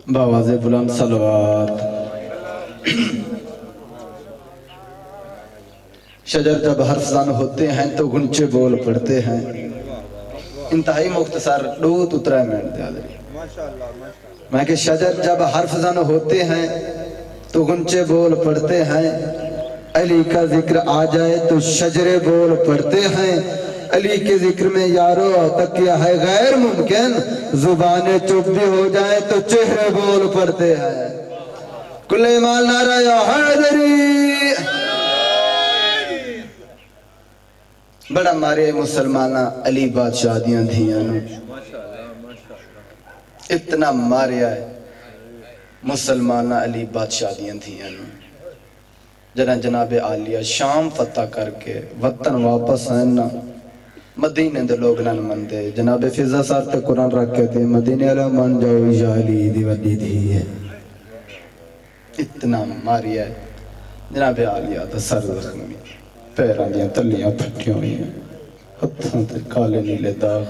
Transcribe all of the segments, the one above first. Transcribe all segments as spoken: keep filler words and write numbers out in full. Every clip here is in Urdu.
باواز بلند صلوات۔ شجر جب حرف زن ہوتے ہیں تو گنچے بول پڑتے ہیں۔ انتہائی مختصر دو اترا منٹ دے آدھری میں کہ شجر جب حرف زن ہوتے ہیں تو گنچے بول پڑتے ہیں، علی کا ذکر آ جائے تو شجرے بول پڑتے ہیں، علی کے ذکر میں یارو تکیہ ہے غیر ممکن، زبانیں چپ بھی ہو جائیں تو چہرے بول پڑتے ہیں۔ کل ایمان نعرہ یا حیدری، بڑا مارے مسلمانہ علی بادشاہ دیاں دھیاں نو، اتنا ماریا ہے مسلمانہ علی بادشاہ دیاں دھیاں نو۔ جنہ جناب عالیہ شام فتح کر کے وطن واپس آئینا، مدینے دے لوگ نہ مندے، جناب فضا صاحب تے قرآن رکھ کے تھے مدینے علیہ من جاؤ یا علی دی وڈی دی ہے۔ اتنا ماریا ہے جناب عالیہ دا سر زخمی، پیران دیاں تلیاں پھٹیوں ہوئی ہیں، ہتھاں تے کالے نیلے داغ۔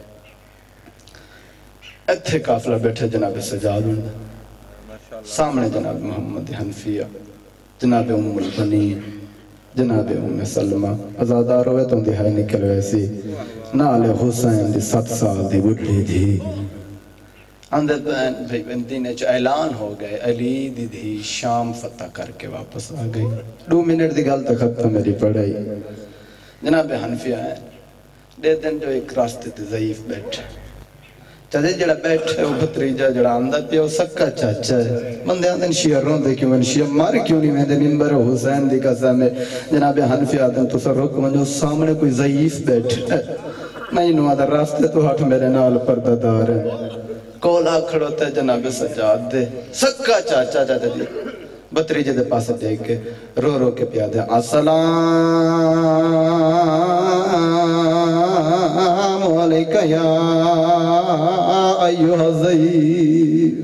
اتھے قافلہ بیٹھے جناب سجاد ہوندہ، سامنے جناب محمد حنفیہ، جناب ام البنین، جناب ام سلمہ، ازادار ہوئے تو دہائی نکل ویسی، نال حسین دی ست سال دی بڑھی تھی۔ اندر بندینے چو اعلان ہو گئے، علی دی دی شام فتح کر کے واپس آ گئی۔ دو منٹ دی گل تک ختم میری پڑھائی۔ جناب حنفیہ ہیں، دے دن جو ایک راستے تے ضعیف بیٹھے، چاہتے جڑا بیٹھے وہ بھتریجہ جڑا آندہ پیا وہ سکا چاچا ہے، بندے آندھن شیعہ روندے کیوں ان شیعہ مار کیوں نہیں میں دے ممبر حسین دی قسم ہے۔ جناب حنفی آدم تو سر رکھ جو سامنے کوئی ضعیف بیٹھے میں انہوں آدھا راستے تو ہاتھ میرے نال پردہ دار ہے، کولا کھڑوتا ہے جناب سجاد دے سکا چاچا چاچا دی بھتریجہ دے پاس دیکھ کے رو رو کے پیا دے السلام علیکہ یا ایوہ ضعیف،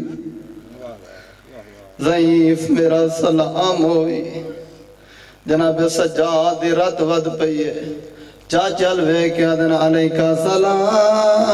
ضعیف میرا سلام ہوئی۔ جناب سجاد رات ود پئیے چاچل وے کیا دن علیکہ سلام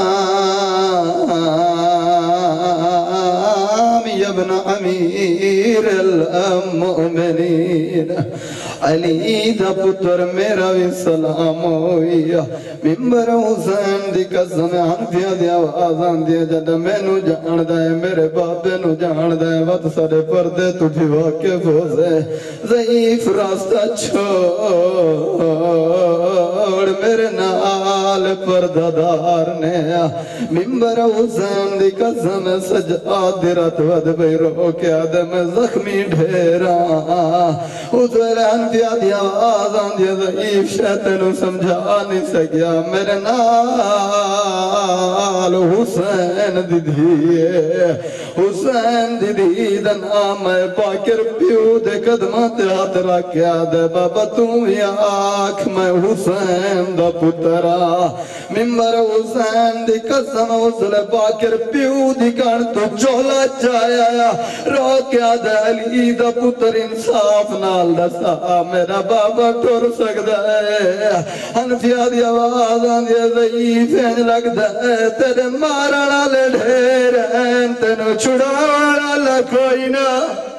ابن امیر المؤمنین، علی دا پتر میرا بھی سلام ہویا، ممبر حسین دی قسم حنفیہ دی آوازان دیا جد میں نو جان دائے میرے بابے نو جان دائے وقت سارے پردے تو بھی واقف ہو سے ضعیف راستہ چھوڑ میرے نال پردہ دار نے ممبر حسین دی قسم سجاد دی رات ود بھئی رو کے آدم زخمی ڈھیرا حضور حنفیہ دی آوازان دی ضعیف شیطنو سمجھا نہیں سکیا میرے نال حسین دی دیئے حسین دی دی دا نام باکر پیو دے قدمات ہاتھ رکھیا دے بابا تم یا آنکھ میں حسین دا پترا ممبر حسین دی قسم حسل باکر پیو دی کان تو چولا چایا رو کیا دے علی دا پتر انصاف نال دسا میرا بابا ٹور سکتا ہے حنفیہ دی آوازان دی ضعیف ہیں لگتا ہے تیرے مارا لے ڈھیر ہیں تینو چھڑا لے کوئی نہ